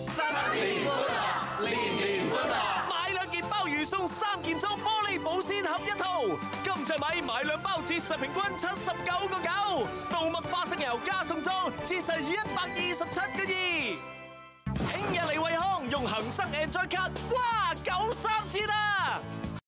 新年歡樂，年年歡樂。 買2件鮑魚送3件裝玻璃保鮮盒1套。金雀米買2包折實平均79.9，稻麥花生油加送裝折實127.2。聽日嚟惠康用恒生 Enjoy 卡，哇，93折啊！